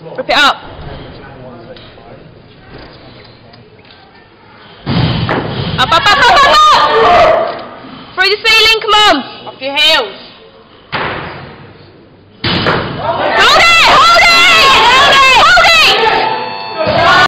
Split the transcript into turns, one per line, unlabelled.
Rip it up. Up, up, up, up, up, up! Through the ceiling, come on!
Off your heels.